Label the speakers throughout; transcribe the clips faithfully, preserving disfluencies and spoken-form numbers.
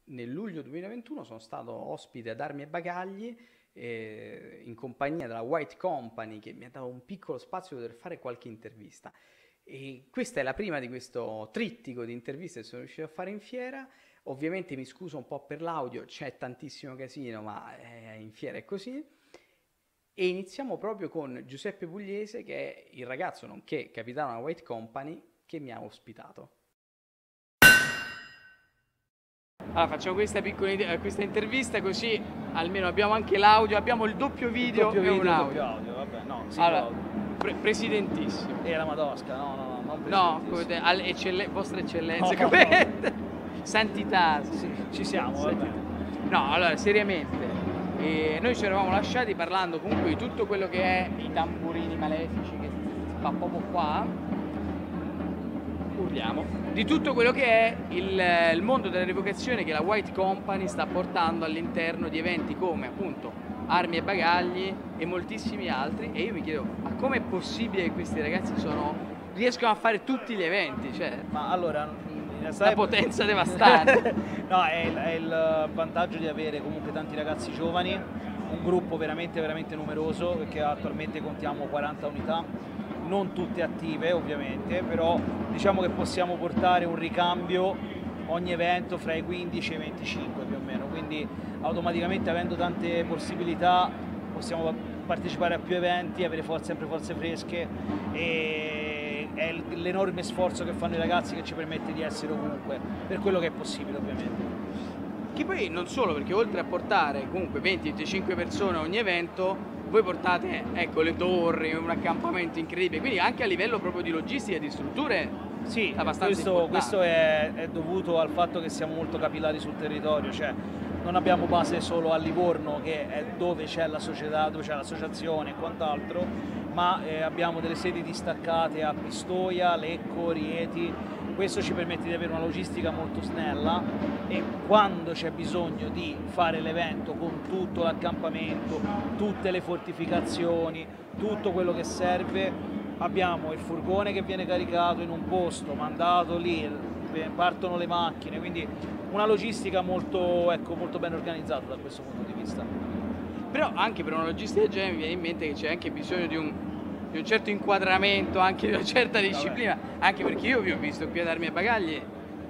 Speaker 1: nel luglio duemilaventuno sono stato ospite ad Armi e Bagagli eh, in compagnia della White Company, che mi ha dato un piccolo spazio per fare qualche intervista. E questa è la prima di questo trittico di interviste che sono riuscito a fare in fiera. Ovviamente mi scuso un po' per l'audio, c'è tantissimo casino, ma eh, in fiera è così. E iniziamo proprio con Giuseppe Pugliese, che è il ragazzo, nonché capitano della White Company, che mi ha ospitato. Allora, facciamo questa piccola questa intervista, così almeno abbiamo anche l'audio, abbiamo il doppio video
Speaker 2: doppio
Speaker 1: e
Speaker 2: video,
Speaker 1: un audio.
Speaker 2: doppio audio, vabbè, no, sì,
Speaker 1: allora, pre presidentissimo.
Speaker 2: E la Madosca, no, no, no, non
Speaker 1: no, come al eccelle vostra eccellenza, no, come no. Santità.
Speaker 2: Sì, ci siamo,
Speaker 1: Santità.
Speaker 2: Vabbè.
Speaker 1: No, allora, seriamente, eh, noi ci eravamo lasciati parlando comunque di tutto quello che è i tamburini malefici, che fa proprio qua. Urliamo. Di tutto quello che è il, il mondo della rievocazione che la White Company sta portando all'interno di eventi come appunto Armi e Bagagli e moltissimi altri, e io mi chiedo, ma com'è possibile che questi ragazzi sono, riescono a fare tutti gli eventi? Cioè,
Speaker 2: ma allora, in realtà
Speaker 1: la
Speaker 2: è...
Speaker 1: potenza devastante.
Speaker 2: No, è il, è il vantaggio di avere comunque tanti ragazzi giovani, un gruppo veramente veramente numeroso, perché attualmente contiamo quaranta unità. Non tutte attive ovviamente, però diciamo che possiamo portare un ricambio ogni evento fra i quindici e i venticinque più o meno, quindi automaticamente avendo tante possibilità possiamo partecipare a più eventi, avere forze, sempre forze fresche, e è l'enorme sforzo che fanno i ragazzi che ci permette di essere ovunque, per quello che è possibile ovviamente.
Speaker 1: Che poi non solo, perché oltre a portare comunque venti venticinque persone a ogni evento, voi portate, ecco, le torri, un accampamento incredibile, quindi anche a livello proprio di logistica e di strutture.
Speaker 2: Sì,
Speaker 1: abbastanza
Speaker 2: questo, questo è, è dovuto al fatto che siamo molto capillari sul territorio, cioè non abbiamo base solo a Livorno, che è dove c'è la società, dove c'è l'associazione e quant'altro, ma eh, abbiamo delle sedi distaccate a Pistoia, Lecco, Rieti. Questo ci permette di avere una logistica molto snella, e quando c'è bisogno di fare l'evento con tutto l'accampamento, tutte le fortificazioni, tutto quello che serve, abbiamo il furgone che viene caricato in un posto, mandato lì, partono le macchine, quindi una logistica molto, ecco, molto ben organizzata da questo punto di vista.
Speaker 1: Però anche per una logistica del genere mi viene in mente che c'è anche bisogno di un, di un certo inquadramento, anche di una certa disciplina. Vabbè. Anche perché io vi ho visto qui ad Armi e Bagagli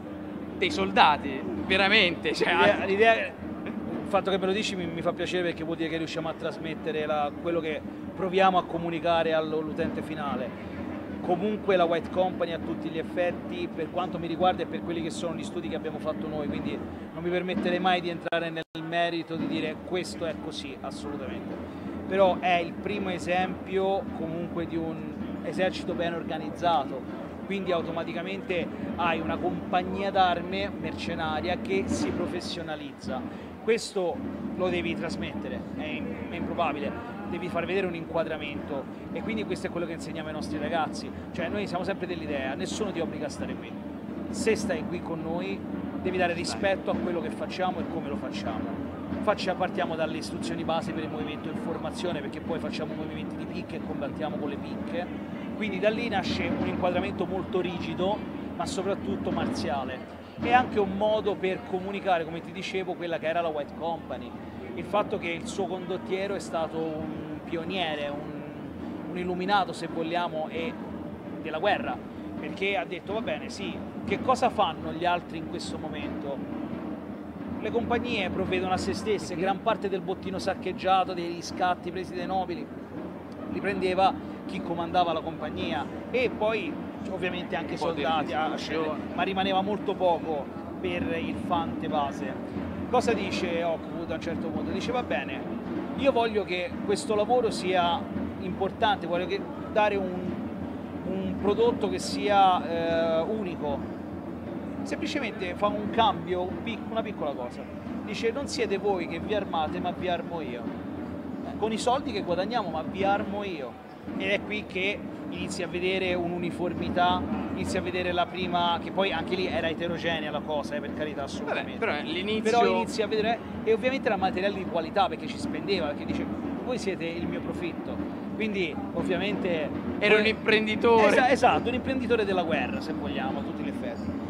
Speaker 1: dei soldati, veramente. Cioè,
Speaker 2: l'idea, il fatto che me lo dici mi, mi fa piacere, perché vuol dire che riusciamo a trasmettere la, quello che proviamo a comunicare all'utente finale. Comunque la White Company a tutti gli effetti, per quanto mi riguarda e per quelli che sono gli studi che abbiamo fatto noi, quindi non mi permetterei mai di entrare nel merito di dire questo è così, assolutamente. Però è il primo esempio comunque di un esercito ben organizzato, quindi automaticamente hai una compagnia d'arme mercenaria che si professionalizza. Questo lo devi trasmettere, è, è improbabile. Devi far vedere un inquadramento, e quindi questo è quello che insegniamo ai nostri ragazzi. Cioè noi siamo sempre dell'idea, nessuno ti obbliga a stare qui. Se stai qui con noi devi dare rispetto a quello che facciamo e come lo facciamo. Faccia, partiamo dalle istruzioni base per il movimento informazione, perché poi facciamo movimenti di picche e combattiamo con le picche. Quindi da lì nasce un inquadramento molto rigido, ma soprattutto marziale. È anche un modo per comunicare, come ti dicevo, quella che era la White Company. Il fatto che il suo condottiero è stato un pioniere, un, un illuminato se vogliamo, e della guerra, perché ha detto va bene, sì, che cosa fanno gli altri in questo momento? Le compagnie provvedono a se stesse, gran parte del bottino saccheggiato, degli scatti presi dai nobili, li prendeva chi comandava la compagnia, e poi ovviamente anche i soldati, a scendere, ma rimaneva molto poco per il fante base. Cosa dice Hawkwood a un certo punto? Dice va bene, io voglio che questo lavoro sia importante, voglio che dare un, un prodotto che sia eh, unico. Semplicemente fa un cambio, un pic, una piccola cosa. Dice non siete voi che vi armate, ma vi armo io. Con i soldi che guadagniamo, ma vi armo io. Ed è qui che inizi a vedere un'uniformità, inizi a vedere la prima, che poi anche lì era eterogenea la cosa, eh, per carità, assolutamente.
Speaker 1: Vabbè, però l'inizio...
Speaker 2: Però inizi a vedere, e ovviamente era materiale di qualità, perché ci spendeva, perché dice voi siete il mio profitto, quindi ovviamente...
Speaker 1: Era un imprenditore.
Speaker 2: Esa, esatto, un imprenditore della guerra, se vogliamo, a tutti gli effetti.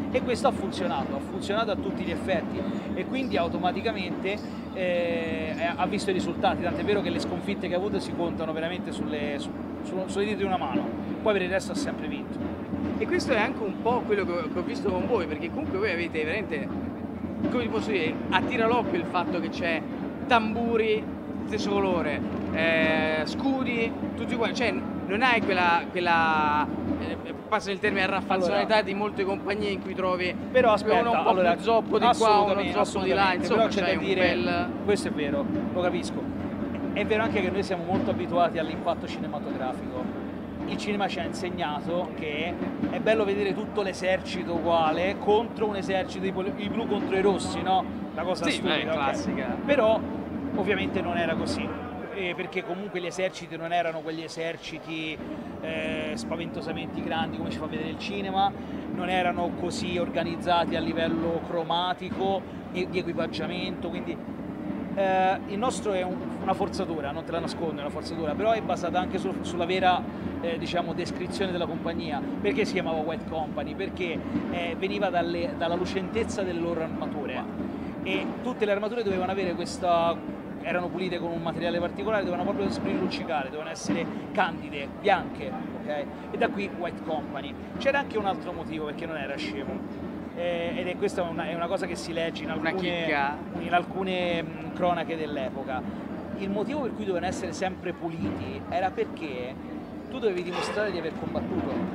Speaker 2: e questo ha funzionato, ha funzionato a tutti gli effetti e quindi automaticamente eh, ha visto i risultati, tant'è vero che le sconfitte che ha avuto si contano veramente sulle, su, su, sulle dita di una mano, poi per il resto ha sempre vinto.
Speaker 1: E questo è anche un po' quello che ho, che ho visto con voi, perché comunque voi avete veramente, come ti posso dire, attira l'occhio il fatto che c'è tamburi, stesso colore, eh, scudi, tutti uguali, cioè non hai quella, quella eh, passa il termine, raffazionalità allora, di molte compagnie in cui trovi
Speaker 2: però aspetta,
Speaker 1: uno un po'
Speaker 2: allora,
Speaker 1: più zoppo di qua, uno zoppo di là, insomma,
Speaker 2: però c'è da
Speaker 1: un
Speaker 2: dire,
Speaker 1: bel...
Speaker 2: questo è vero, lo capisco, è vero anche che noi siamo molto abituati all'impatto cinematografico. Il cinema ci ha insegnato che è bello vedere tutto l'esercito uguale contro un esercito, i blu contro i rossi, no? La cosa
Speaker 1: sì,
Speaker 2: stupida,
Speaker 1: beh,
Speaker 2: okay.
Speaker 1: classica.
Speaker 2: Però ovviamente non era così, eh, perché comunque gli eserciti non erano quegli eserciti eh, spaventosamente grandi come ci fa vedere il cinema, non erano così organizzati a livello cromatico, di, di equipaggiamento, quindi eh, il nostro è un, una forzatura, non te la nascondo, è una forzatura, però è basata anche su, sulla vera eh, diciamo, descrizione della compagnia. Perché si chiamava White Company? Perché eh, veniva dalle, dalla lucentezza delle loro armature e tutte le armature dovevano avere questa, erano pulite con un materiale particolare, dovevano proprio sbrilluccicare, dovevano essere candide, bianche, ok? E da qui White Company. C'era anche un altro motivo perché non era scemo. Eh, ed è questa una, è una cosa che si legge in alcune, in alcune mh, cronache dell'epoca. Il motivo per cui dovevano essere sempre puliti era perché tu dovevi dimostrare di aver combattuto.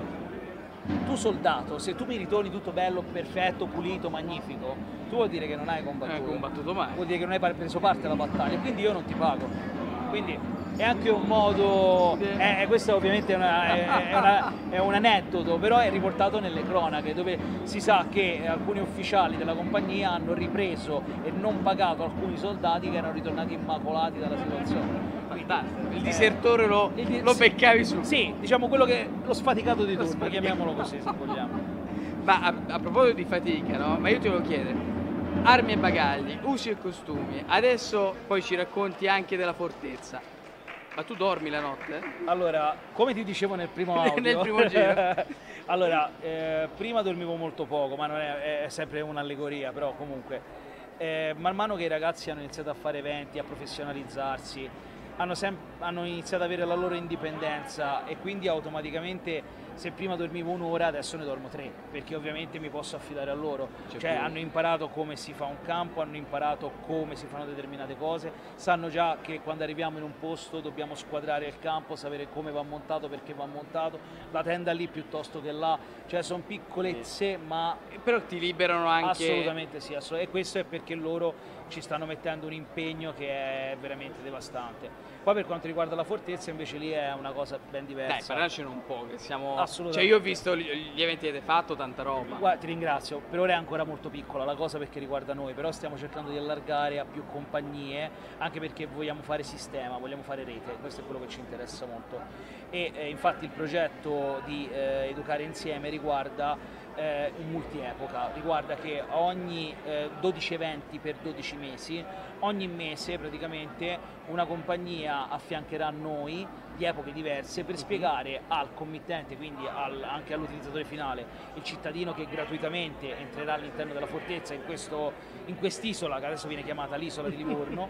Speaker 2: Tu soldato, se tu mi ritorni tutto bello, perfetto, pulito, magnifico, tu vuol dire che non hai combattuto,
Speaker 1: non hai combattuto mai.
Speaker 2: Vuol dire che non hai preso parte alla battaglia, quindi io non ti pago. Quindi è anche un modo, eh, questo ovviamente è, una, è, è, una, è un aneddoto, però è riportato nelle cronache dove si sa che alcuni ufficiali della compagnia hanno ripreso e non pagato alcuni soldati che erano ritornati immacolati dalla situazione.
Speaker 1: Quindi, il disertore lo, il, lo beccavi su.
Speaker 2: Sì, diciamo quello che lo sfaticato di turno, chiamiamolo così se vogliamo.
Speaker 1: Ma a, a proposito di fatica, no? Ma io ti volevo chiedere, armi e bagagli, usi e costumi, adesso poi ci racconti anche della fortezza. Ma tu dormi la notte?
Speaker 2: Allora, come ti dicevo nel primo audio,
Speaker 1: nel primo giro.
Speaker 2: allora, eh, prima dormivo molto poco, ma non è, è sempre un'allegoria, però comunque, eh, man mano che i ragazzi hanno iniziato a fare eventi, a professionalizzarsi, hanno, hanno iniziato ad avere la loro indipendenza e quindi automaticamente se prima dormivo un'ora adesso ne dormo tre, perché ovviamente mi posso affidare a loro, cioè hanno imparato come si fa un campo, hanno imparato come si fanno determinate cose, sanno già che quando arriviamo in un posto dobbiamo squadrare il campo, sapere come va montato, perché va montato, la tenda lì piuttosto che là, cioè sono piccolezze sì. ma...
Speaker 1: Però ti liberano anche...
Speaker 2: Assolutamente sì, assolut- e questo è perché loro ci stanno mettendo un impegno che è veramente devastante. Poi per quanto riguarda la fortezza invece lì è una cosa ben diversa.
Speaker 1: Dai, parlarcene un po', che siamo...
Speaker 2: Assolutamente.
Speaker 1: Cioè io ho visto gli eventi che avete fatto, tanta roba.
Speaker 2: Guarda, ti ringrazio, per ora è ancora molto piccola la cosa perché riguarda noi, però stiamo cercando di allargare a più compagnie, anche perché vogliamo fare sistema, vogliamo fare rete, questo è quello che ci interessa molto. E eh, infatti il progetto di eh, Educare Insieme riguarda Eh, un multi-epoca, riguarda che ogni eh, dodici eventi per dodici mesi, ogni mese praticamente una compagnia affiancherà noi di epoche diverse per spiegare al committente, quindi al, anche all'utilizzatore finale, il cittadino che gratuitamente entrerà all'interno della fortezza in, questo, in quest'isola che adesso viene chiamata l'isola di Livorno,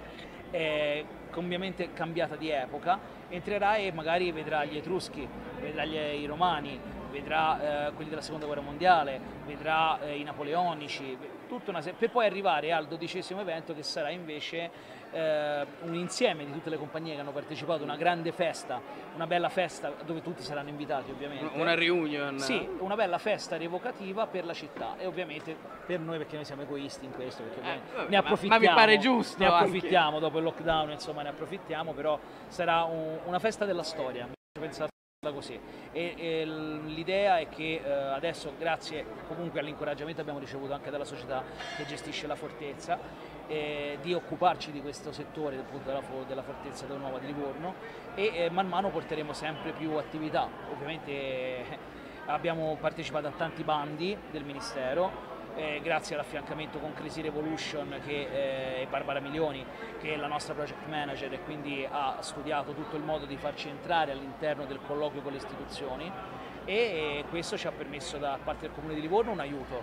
Speaker 2: eh, ovviamente cambiata di epoca, entrerà e magari vedrà gli Etruschi, vedrà gli, i Romani, vedrà eh, quelli della seconda guerra mondiale, vedrà eh, i napoleonici, tutta una per poi arrivare al dodicesimo evento che sarà invece eh, un insieme di tutte le compagnie che hanno partecipato, una grande festa, una bella festa dove tutti saranno invitati ovviamente.
Speaker 1: Una reunion.
Speaker 2: Sì, una bella festa rievocativa per la città e ovviamente per noi perché noi siamo egoisti in questo, perché
Speaker 1: eh, vabbè,
Speaker 2: ne approfittiamo,
Speaker 1: ma mi pare giusto
Speaker 2: ne approfittiamo
Speaker 1: anche.
Speaker 2: Dopo il lockdown, insomma ne approfittiamo, però sarà un, una festa della storia, pensate così. E, e l'idea è che eh, adesso grazie comunque all'incoraggiamento abbiamo ricevuto anche dalla società che gestisce la fortezza eh, di occuparci di questo settore appunto della, della fortezza della Nuova di Livorno e eh, man mano porteremo sempre più attività. Ovviamente eh, abbiamo partecipato a tanti bandi del Ministero. Eh, grazie all'affiancamento con Crazy Revolution che eh, è Barbara Milioni, che è la nostra project manager e quindi ha studiato tutto il modo di farci entrare all'interno del colloquio con le istituzioni e, e questo ci ha permesso da parte del Comune di Livorno un aiuto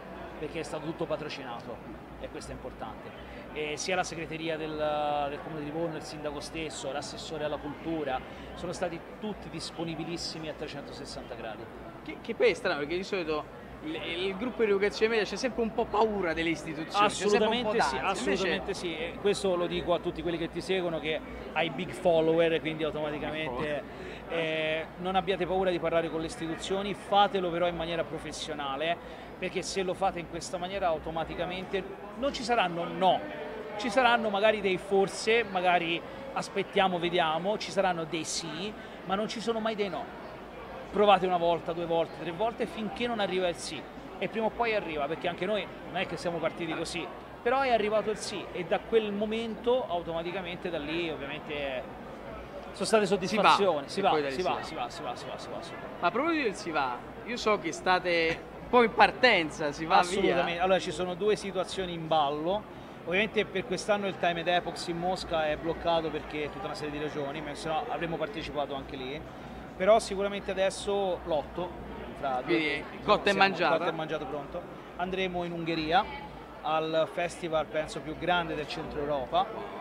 Speaker 2: perché è stato tutto patrocinato e questo è importante. E sia la segreteria del, del Comune di Livorno, il sindaco stesso, l'assessore alla cultura, sono stati tutti disponibilissimi a trecentosessanta gradi.
Speaker 1: Che, che poi è strano, perché di solito il, il gruppo di educazione media c'è sempre un po' paura delle istituzioni.
Speaker 2: Assolutamente sì,
Speaker 1: d'ansia.
Speaker 2: assolutamente
Speaker 1: Invece...
Speaker 2: sì. E questo lo dico a tutti quelli che ti seguono, che hai big follower, quindi automaticamente eh, non abbiate paura di parlare con le istituzioni, fatelo però in maniera professionale, perché se lo fate in questa maniera automaticamente non ci saranno no, ci saranno magari dei forse, magari aspettiamo, vediamo, ci saranno dei sì, ma non ci sono mai dei no. Provate una volta, due volte, tre volte finché non arriva il sì, e prima o poi arriva, perché anche noi non è che siamo partiti così, però è arrivato il sì e da quel momento automaticamente da lì ovviamente sono state soddisfazioni, si va, si va, si va, si va, si va, si va, si va.
Speaker 1: Ma a proposito del si va, io so che state un po' in partenza, si va
Speaker 2: assolutamente.
Speaker 1: via.
Speaker 2: Allora ci sono due situazioni in ballo, ovviamente per quest'anno il Time at Epox in Mosca è bloccato perché tutta una serie di ragioni, ma se no avremmo partecipato anche lì. Però sicuramente adesso l'otto, fra due,
Speaker 1: cotta e mangiata.
Speaker 2: Cotta e mangiato pronto. Andremo in Ungheria al festival penso più grande del centro Europa,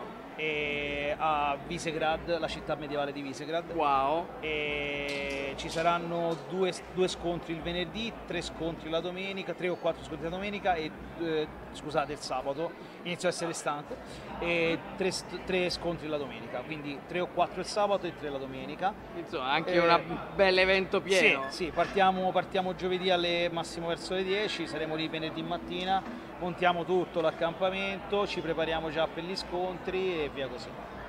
Speaker 2: e a Visegrad, la città medievale di Visegrad.
Speaker 1: Wow.
Speaker 2: E ci saranno due, due scontri il venerdì, tre scontri la domenica, tre o quattro scontri la domenica e eh, scusate il sabato, inizio a essere stanco, e tre, tre scontri la domenica, quindi tre o quattro il sabato e tre la domenica.
Speaker 1: Insomma, anche
Speaker 2: eh,
Speaker 1: un bel evento pieno.
Speaker 2: Sì, sì, partiamo, partiamo giovedì alle massimo verso le dieci, saremo lì venerdì mattina, montiamo tutto l'accampamento, ci prepariamo già per gli scontri e via così.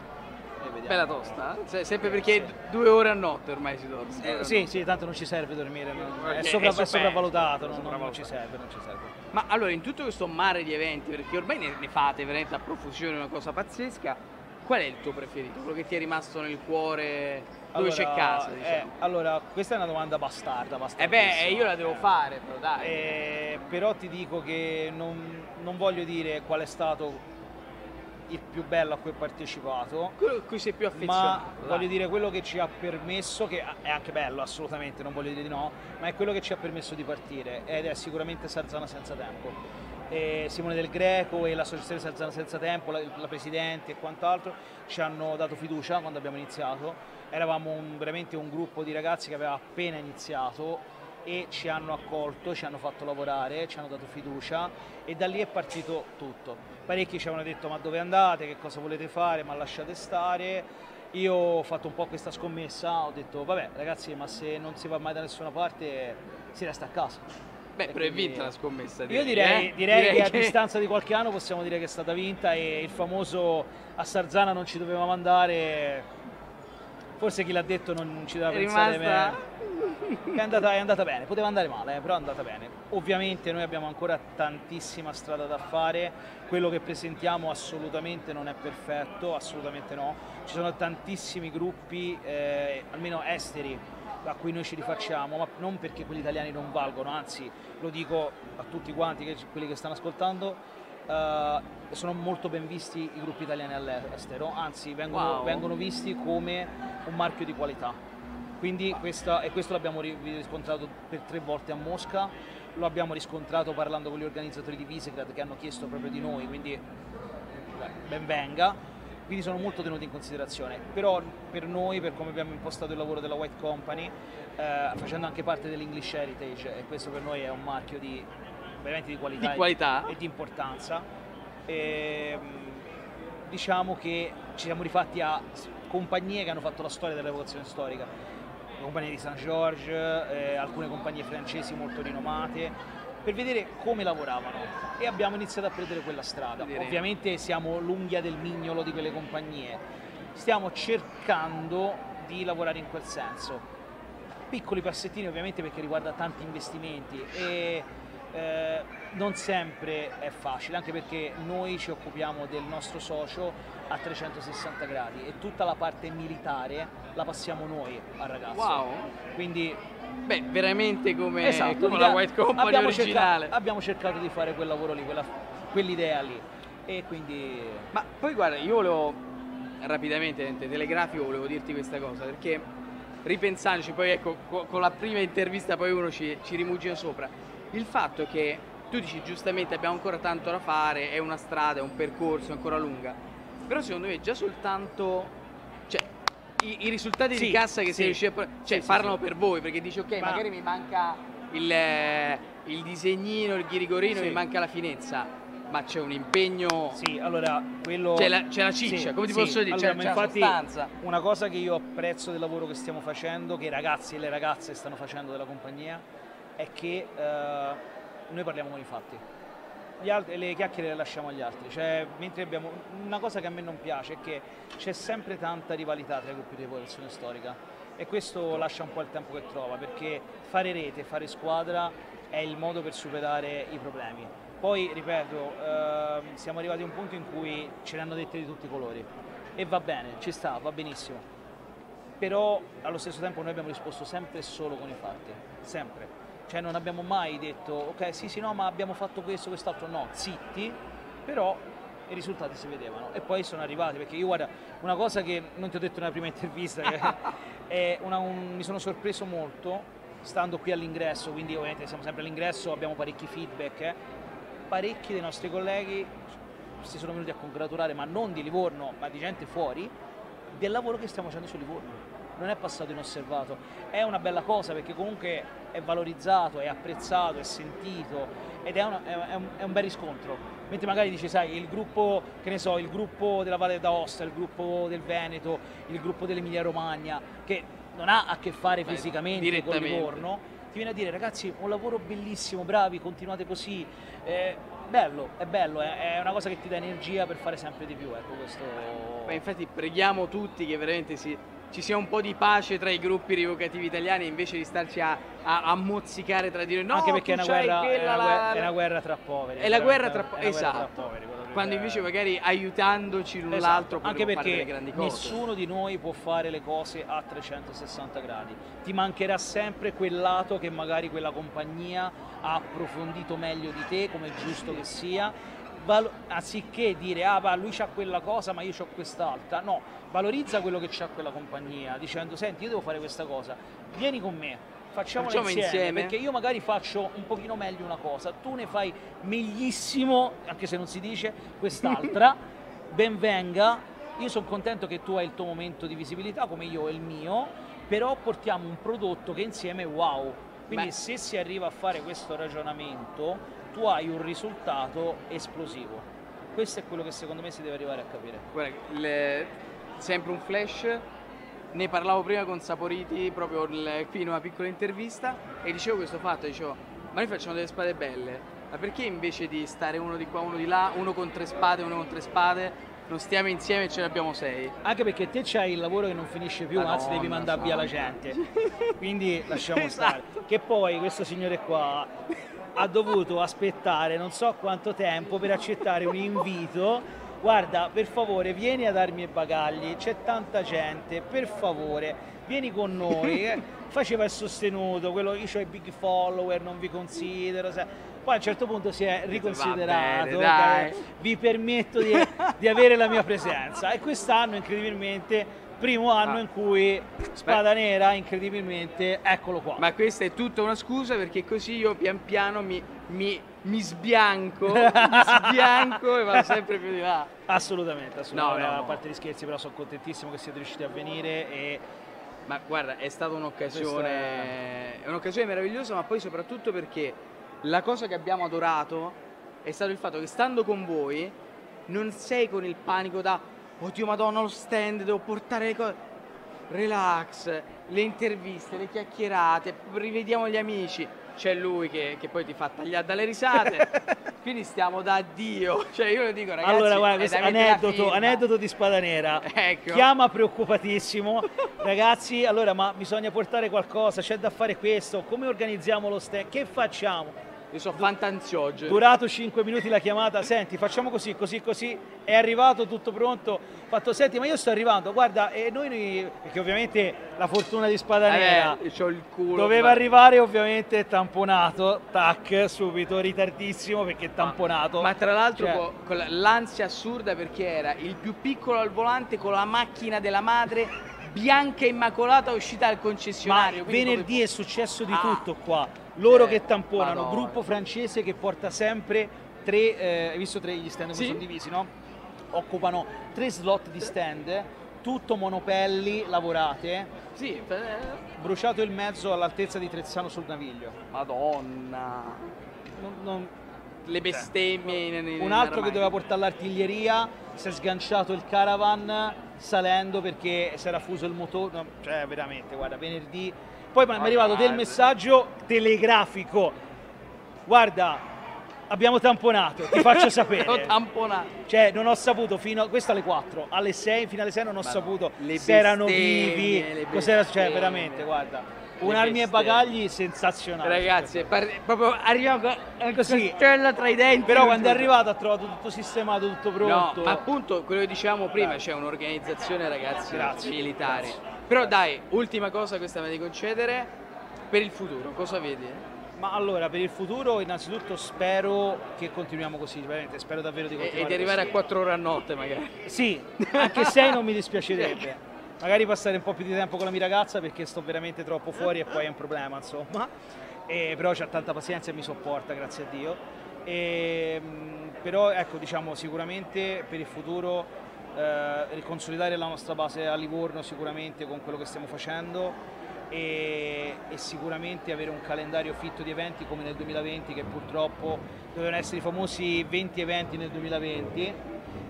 Speaker 2: E
Speaker 1: bella tosta, eh? Sempre perché sì. Due ore a notte ormai si dorme.
Speaker 2: Eh, sì, sì, tanto non ci serve dormire, non,
Speaker 1: okay.
Speaker 2: è, sopra,
Speaker 1: è,
Speaker 2: è sopravvalutato,
Speaker 1: è
Speaker 2: non,
Speaker 1: sopravvalutato.
Speaker 2: non ci serve, non ci serve.
Speaker 1: Ma allora, in tutto questo mare di eventi, perché ormai ne, ne fate veramente a profusione, una cosa pazzesca, qual è il tuo preferito? Quello che ti è rimasto nel cuore, dove
Speaker 2: allora,
Speaker 1: c'è casa,
Speaker 2: eh,
Speaker 1: diciamo?
Speaker 2: allora, questa è una domanda bastarda,
Speaker 1: Eh beh, io la devo fare, però dai.
Speaker 2: Eh, però ti dico che non, non voglio dire qual è stato il più bello a cui ho partecipato,
Speaker 1: quello a cui sei più affezionato,
Speaker 2: ma dai. Voglio dire quello che ci ha permesso, che è anche bello assolutamente, non voglio dire di no, ma è quello che ci ha permesso di partire, ed è sicuramente Sarzana Senza Tempo. E Simone Del Greco e l'associazione Sarzana Senza Tempo, la, la presidente e quant'altro ci hanno dato fiducia quando abbiamo iniziato. Eravamo un, veramente un gruppo di ragazzi che aveva appena iniziato e ci hanno accolto, ci hanno fatto lavorare, ci hanno dato fiducia e da lì è partito tutto. Parecchi ci avevano detto ma dove andate, che cosa volete fare, ma lasciate stare. Io ho fatto un po' questa scommessa, ho detto vabbè ragazzi, ma se non si va mai da nessuna parte si resta a casa.
Speaker 1: Beh, però è vinta la scommessa.
Speaker 2: Direi, io direi,
Speaker 1: eh?
Speaker 2: direi, direi che,
Speaker 1: che
Speaker 2: a distanza di qualche anno possiamo dire che è stata vinta, e il famoso a Sarzana non ci dovevamo andare, forse chi l'ha detto non ci deve pensare bene. È andata, è andata bene, poteva andare male, eh, però è andata bene. Ovviamente noi abbiamo ancora tantissima strada da fare, quello che presentiamo assolutamente non è perfetto, assolutamente no. Ci sono tantissimi gruppi, eh, almeno esteri, a cui noi ci rifacciamo, ma non perché quelli italiani non valgono, anzi lo dico a tutti quanti, che, quelli che stanno ascoltando, eh, sono molto ben visti i gruppi italiani all'estero, anzi vengono,
Speaker 1: wow.
Speaker 2: vengono visti come un marchio di qualità. Quindi questa, e questo l'abbiamo riscontrato per tre volte a Mosca, lo abbiamo riscontrato parlando con gli organizzatori di Visegrad che hanno chiesto proprio di noi, quindi beh, ben venga, quindi sono molto tenuti in considerazione. Però per noi, per come abbiamo impostato il lavoro della White Company, eh, facendo anche parte dell'English Heritage, e questo per noi è un marchio di, veramente di qualità,
Speaker 1: di qualità.
Speaker 2: E, e di importanza, e, diciamo che ci siamo rifatti a compagnie che hanno fatto la storia dell'evocazione storica, compagnie di Saint George, eh, alcune compagnie francesi molto rinomate, per vedere come lavoravano, e abbiamo iniziato a prendere quella strada.
Speaker 1: Direi.
Speaker 2: Ovviamente siamo l'unghia del mignolo di quelle compagnie, stiamo cercando di lavorare in quel senso, piccoli passettini ovviamente perché riguarda tanti investimenti e eh, non sempre è facile, anche perché noi ci occupiamo del nostro socio a trecentosessanta gradi e tutta la parte militare la passiamo noi al ragazzo.
Speaker 1: Wow.
Speaker 2: Quindi
Speaker 1: beh, veramente come,
Speaker 2: esatto,
Speaker 1: come la White Company
Speaker 2: abbiamo
Speaker 1: originale.
Speaker 2: Cercato, abbiamo cercato di fare quel lavoro lì, quella, quell'idea lì. E quindi...
Speaker 1: Ma poi guarda, io volevo rapidamente, telegrafico, volevo dirti questa cosa, perché ripensandoci, poi ecco, con la prima intervista poi uno ci, ci rimugina sopra, il fatto che tu dici giustamente abbiamo ancora tanto da fare, è una strada, è un percorso ancora lunga, però secondo me già soltanto, cioè, i, i risultati
Speaker 2: sì,
Speaker 1: di cassa che
Speaker 2: sì.
Speaker 1: si riesce a, cioè,
Speaker 2: sì,
Speaker 1: parlano
Speaker 2: sì,
Speaker 1: per voi, perché dici ok,
Speaker 2: Ma...
Speaker 1: magari mi manca il, il disegnino, il ghirigorino,
Speaker 2: sì.
Speaker 1: mi manca la finezza, ma c'è un impegno,
Speaker 2: sì, allora quello
Speaker 1: c'è la, c'è la ciccia,
Speaker 2: sì,
Speaker 1: come ti
Speaker 2: sì.
Speaker 1: posso dire,
Speaker 2: allora,
Speaker 1: c'è, c'è la
Speaker 2: infatti
Speaker 1: sostanza.
Speaker 2: una cosa che io apprezzo del lavoro che stiamo facendo, che i ragazzi e le ragazze stanno facendo della compagnia, è che eh, noi parliamo con i fatti. Gli altri, le chiacchiere le lasciamo agli altri, cioè, mentre abbiamo una cosa che a me non piace è che c'è sempre tanta rivalità tra i gruppi di evoluzione storica e questo lascia un po' il tempo che trova, perché fare rete, fare squadra è il modo per superare i problemi. Poi, ripeto, eh, siamo arrivati a un punto in cui ce ne hanno dette di tutti i colori e va bene, ci sta, va benissimo, però allo stesso tempo noi abbiamo risposto sempre e solo con i fatti, sempre. Cioè non abbiamo mai detto ok sì sì no ma abbiamo fatto questo, quest'altro, no, zitti, però i risultati si vedevano e poi sono arrivati, perché io guarda, una cosa che non ti ho detto nella prima intervista, che è una, un, mi sono sorpreso molto stando qui all'ingresso, quindi ovviamente siamo sempre all'ingresso, abbiamo parecchi feedback, eh. parecchi dei nostri colleghi si sono venuti a congratulare, ma non di Livorno, ma di gente fuori, del lavoro che stiamo facendo su Livorno. Non è passato inosservato, è una bella cosa perché comunque è valorizzato, è apprezzato, è sentito ed è, una, è, un, è un bel riscontro. Mentre magari dici, sai, il gruppo, che ne so, il gruppo della Valle d'Aosta, il gruppo del Veneto, il gruppo dell'Emilia Romagna, che non ha a che fare fisicamente con Livorno, ti viene a dire ragazzi un lavoro bellissimo, bravi, continuate così, eh, bello, è bello, è, è una cosa che ti dà energia per fare sempre di più, ecco questo.
Speaker 1: Beh, infatti preghiamo tutti che veramente si, ci sia un po' di pace tra i gruppi rievocativi italiani invece di starci a, a, a mozzicare tra di noi, no,
Speaker 2: anche perché è una, guerra,
Speaker 1: quella,
Speaker 2: è, una
Speaker 1: la,
Speaker 2: guerra, è una guerra tra poveri,
Speaker 1: è la guerra tra,
Speaker 2: è
Speaker 1: esatto,
Speaker 2: guerra tra poveri,
Speaker 1: quando invece magari aiutandoci l'un
Speaker 2: esatto,
Speaker 1: l'altro
Speaker 2: anche
Speaker 1: fare delle
Speaker 2: perché
Speaker 1: grandi cose.
Speaker 2: Nessuno di noi può fare le cose a trecentosessanta gradi, ti mancherà sempre quel lato che magari quella compagnia ha approfondito meglio di te, come è giusto che sia, Val- anziché dire ah ma lui c'ha quella cosa ma io c'ho quest'altra, no, valorizza quello che c'ha quella compagnia dicendo senti io devo fare questa cosa, vieni con me, facciamola
Speaker 1: Facciamo
Speaker 2: insieme,
Speaker 1: insieme,
Speaker 2: perché io magari faccio un pochino meglio una cosa, tu ne fai meglissimo, anche se non si dice, quest'altra, ben venga, io sono contento che tu hai il tuo momento di visibilità come io ho il mio, però portiamo un prodotto che insieme è wow, quindi Beh. se si arriva a fare questo ragionamento tu hai un risultato esplosivo, questo è quello che secondo me si deve arrivare a capire.
Speaker 1: Guarda, le, sempre un flash, ne parlavo prima con Saporiti proprio il, qui in una piccola intervista e dicevo questo fatto, dicevo ma noi facciamo delle spade belle, ma perché invece di stare uno di qua, uno di là, uno con tre spade, uno con tre spade, non stiamo insieme e ce ne abbiamo sei? Anche
Speaker 2: perché te c'hai il lavoro che non finisce più, Madonna, anzi devi mandare via la gente, quindi lasciamo
Speaker 1: esatto.
Speaker 2: stare. Che poi questo signore qua ha dovuto aspettare non so quanto tempo per accettare un invito. Guarda, per favore vieni a darmi i bagagli, c'è tanta gente, per favore vieni con noi. Faceva il sostenuto, quello io ho i big follower, non vi considero, sai. Poi a un certo punto si è riconsiderato,
Speaker 1: bene,
Speaker 2: vi permetto di, di avere la mia presenza, e quest'anno incredibilmente primo anno ah. in cui Spada Beh. Nera, incredibilmente, eccolo qua.
Speaker 1: Ma questa è tutta una scusa perché così io pian piano mi, mi, mi sbianco, mi sbianco e vado sempre più di là.
Speaker 2: Assolutamente, assolutamente.
Speaker 1: No, no,
Speaker 2: a
Speaker 1: no.
Speaker 2: parte gli scherzi, però sono contentissimo che siete riusciti a venire e...
Speaker 1: Ma guarda, è stata un'occasione, è... è un'occasione meravigliosa, ma poi soprattutto perché la cosa che abbiamo adorato è stato il fatto che stando con voi non sei con il panico da oddio madonna lo stand, devo portare le cose, relax, le interviste, le chiacchierate, rivediamo gli amici, c'è lui che, che poi ti fa tagliare dalle risate, quindi stiamo da Dio, cioè io lo dico ragazzi,
Speaker 2: allora guarda, questo aneddoto, aneddoto di Spada Nera,
Speaker 1: ecco.
Speaker 2: Chiama preoccupatissimo, ragazzi, allora ma bisogna portare qualcosa, c'è da fare questo, come organizziamo lo stand, che facciamo?
Speaker 1: Io sono fantanzioso.
Speaker 2: Durato cinque minuti la chiamata, senti facciamo così, così, così, è arrivato tutto pronto, fatto senti ma io sto arrivando, guarda, e noi, noi perché ovviamente la fortuna di Spada Nera
Speaker 1: eh, c'ho il culo,
Speaker 2: doveva
Speaker 1: ma...
Speaker 2: arrivare ovviamente tamponato, tac, subito, ritardissimo perché tamponato.
Speaker 1: Ma, ma tra l'altro
Speaker 2: cioè...
Speaker 1: con l'ansia assurda perché era il più piccolo al volante con la macchina della madre bianca immacolata uscita dal concessionario.
Speaker 2: Ma venerdì come... è successo di ah. tutto qua. loro
Speaker 1: Eh,
Speaker 2: che tamponano,
Speaker 1: Madonna.
Speaker 2: gruppo francese che porta sempre tre, eh, hai visto tre gli stand come
Speaker 1: Sì.
Speaker 2: sono divisi, no? Occupano tre slot di stand, tutto monopelli lavorate,
Speaker 1: Sì, eh,
Speaker 2: bruciato il mezzo all'altezza di Trezzano sul Naviglio.
Speaker 1: Madonna.
Speaker 2: Non- non-
Speaker 1: Le bestemmie in, in
Speaker 2: Un altro che
Speaker 1: armadio.
Speaker 2: doveva portare l'artiglieria si è sganciato il caravan salendo perché si era fuso il motore, no, cioè veramente, guarda, venerdì. Poi mi è arrivato del messaggio telegrafico, guarda, abbiamo tamponato, ti faccio
Speaker 1: Ho
Speaker 2: sapere.
Speaker 1: tamponato.
Speaker 2: Cioè non ho saputo fino a questo alle quattro, alle sei, fino alle sei non ho
Speaker 1: Ma
Speaker 2: saputo
Speaker 1: le
Speaker 2: se erano
Speaker 1: bestemmie,
Speaker 2: vivi,
Speaker 1: le
Speaker 2: cos'era, cioè
Speaker 1: bestemmie.
Speaker 2: veramente, guarda.
Speaker 1: Le
Speaker 2: Un armi e
Speaker 1: bestemmie.
Speaker 2: bagagli sensazionale.
Speaker 1: Ragazzi, par- proprio arriviamo con la
Speaker 2: Così.
Speaker 1: costella tra i denti.
Speaker 2: Però
Speaker 1: non
Speaker 2: quando è
Speaker 1: giusto.
Speaker 2: arrivato ha trovato tutto sistemato, tutto
Speaker 1: No,
Speaker 2: pronto.
Speaker 1: ma appunto quello che dicevamo prima, c'è un'organizzazione, ragazzi,
Speaker 2: Grazie.
Speaker 1: militare.
Speaker 2: Grazie.
Speaker 1: Però dai, ultima cosa, questa me la devi concedere, per il futuro, cosa vedi?
Speaker 2: Ma allora, per il futuro innanzitutto spero che continuiamo così, veramente, spero davvero di
Speaker 1: E,
Speaker 2: continuare
Speaker 1: e di arrivare
Speaker 2: così.
Speaker 1: a quattro ore a notte magari.
Speaker 2: Sì, anche sei non mi dispiacerebbe. Magari passare un po' più di tempo con la mia ragazza perché sto veramente troppo fuori e poi è un problema, insomma. E, però c'ha tanta pazienza e mi sopporta, grazie a Dio. E, mh, però ecco, diciamo, sicuramente per il futuro eh, riconsolidare la nostra base a Livorno sicuramente con quello che stiamo facendo e, e sicuramente avere un calendario fitto di eventi come nel duemilaventi, che purtroppo dovevano essere i famosi venti eventi nel duemilaventi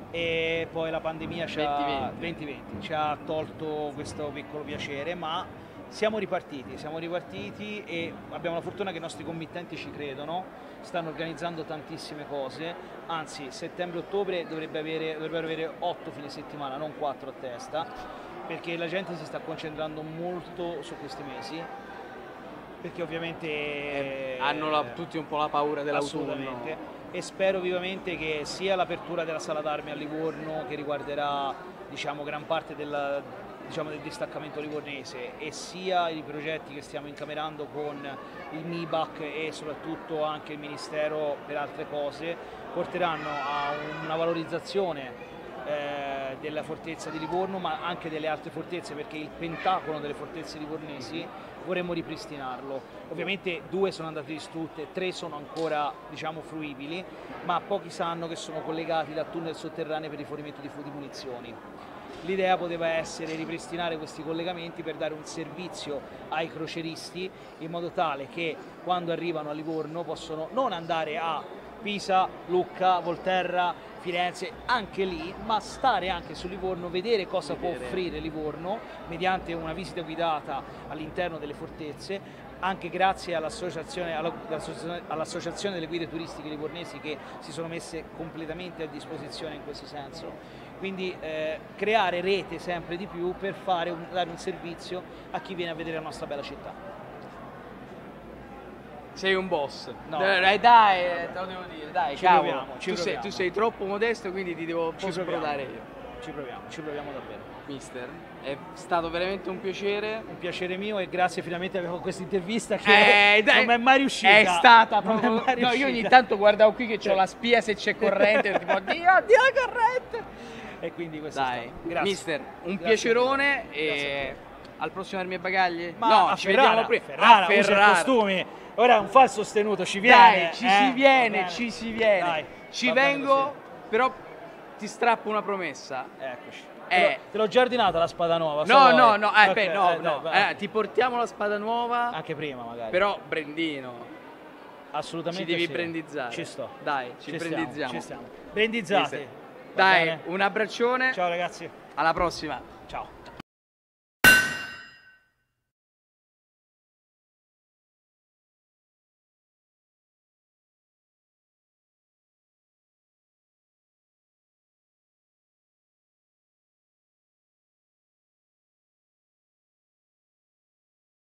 Speaker 2: e poi la pandemia ci ha,
Speaker 1: venti venti.
Speaker 2: venti venti, ci ha tolto questo piccolo piacere, ma siamo ripartiti, siamo ripartiti e abbiamo la fortuna che i nostri committenti ci credono, stanno organizzando tantissime cose, anzi settembre-ottobre dovrebbe avere, dovrebbero avere otto fine settimana, non quattro a testa, perché la gente si sta concentrando molto su questi mesi, perché ovviamente
Speaker 1: Hanno la- tutti un po' la paura dell'autunno.
Speaker 2: assolutamente, e spero vivamente che sia l'apertura della sala d'armi a Livorno, che riguarderà diciamo gran parte del, diciamo, del distaccamento livornese, e sia i progetti che stiamo incamerando con il M I B A C e soprattutto anche il Ministero per altre cose, porteranno a una valorizzazione eh, della fortezza di Livorno, ma anche delle altre fortezze, perché il pentagono delle fortezze livornesi vorremmo ripristinarlo. Ovviamente due sono andate distrutte, tre sono ancora diciamo fruibili, ma pochi sanno che sono collegati da tunnel sotterranei per rifornimento di, fu- di munizioni. L'idea poteva essere ripristinare questi collegamenti per dare un servizio ai croceristi in modo tale che quando arrivano a Livorno possono non andare a Pisa, Lucca, Volterra, Firenze, anche lì, ma stare anche su Livorno, vedere cosa può
Speaker 1: Vedere.
Speaker 2: offrire Livorno mediante una visita guidata all'interno delle fortezze, anche grazie all'associazione, alla- all'associazione- all'associazione delle guide turistiche livornesi che si sono messe completamente a disposizione in questo senso. Quindi eh, creare rete sempre di più per fare un- dare un servizio a chi viene a vedere la nostra bella città.
Speaker 1: Sei un boss.
Speaker 2: No.
Speaker 1: Dai, dai, eh, te lo devo dire, dai,
Speaker 2: Ci
Speaker 1: cavolo.
Speaker 2: proviamo, ci
Speaker 1: tu, sei,
Speaker 2: proviamo.
Speaker 1: tu sei troppo modesto, quindi ti devo un
Speaker 2: Ci
Speaker 1: po'
Speaker 2: proviamo.
Speaker 1: sprodare io.
Speaker 2: Ci proviamo, ci proviamo davvero.
Speaker 1: Mister, è stato veramente un piacere.
Speaker 2: Un piacere mio e grazie finalmente per questa intervista che
Speaker 1: Eh, dai,
Speaker 2: non mi è mai riuscita.
Speaker 1: È stata
Speaker 2: Non mi è
Speaker 1: proprio.
Speaker 2: mai
Speaker 1: No, io
Speaker 2: riuscita.
Speaker 1: ogni tanto guardavo qui che c'ho
Speaker 2: Sì.
Speaker 1: la spia se c'è corrente, tipo, oddio, oddio la corrente.
Speaker 2: E quindi questo
Speaker 1: Dai,
Speaker 2: è stato. Grazie.
Speaker 1: mister, un
Speaker 2: Grazie
Speaker 1: piacerone
Speaker 2: mille. Grazie a
Speaker 1: e al prossimo Armi e Bagagli?
Speaker 2: Ma
Speaker 1: no,
Speaker 2: a
Speaker 1: ci
Speaker 2: Ferrara,
Speaker 1: vediamo prima.
Speaker 2: Ferrara,
Speaker 1: a
Speaker 2: usa i
Speaker 1: Ferrara.
Speaker 2: costumi. Ora non fa il sostenuto, ci viene.
Speaker 1: Dai, ci
Speaker 2: eh?
Speaker 1: si
Speaker 2: Va
Speaker 1: viene,
Speaker 2: bene.
Speaker 1: ci si viene.
Speaker 2: Dai,
Speaker 1: ci
Speaker 2: va bene
Speaker 1: vengo,
Speaker 2: così.
Speaker 1: però ti strappo una promessa.
Speaker 2: Eccoci.
Speaker 1: Eh.
Speaker 2: Te l'ho- Te l'ho già ordinata la spada nuova.
Speaker 1: No,
Speaker 2: so
Speaker 1: no,
Speaker 2: vuoi.
Speaker 1: no, eh,
Speaker 2: Ok,
Speaker 1: beh, no,
Speaker 2: eh,
Speaker 1: no.
Speaker 2: dai, vai.
Speaker 1: Eh, ti portiamo la spada nuova,
Speaker 2: Anche prima magari.
Speaker 1: però Brendino.
Speaker 2: Assolutamente
Speaker 1: Ci devi
Speaker 2: sì.
Speaker 1: brandizzare.
Speaker 2: Ci sto.
Speaker 1: Dai, ci
Speaker 2: stiamo,
Speaker 1: brandizziamo.
Speaker 2: Ci stiamo. Brandizzate.
Speaker 1: Mister.
Speaker 2: Va
Speaker 1: Dai,
Speaker 2: bene?
Speaker 1: un abbraccione.
Speaker 2: Ciao ragazzi.
Speaker 1: Alla prossima.
Speaker 2: Ciao.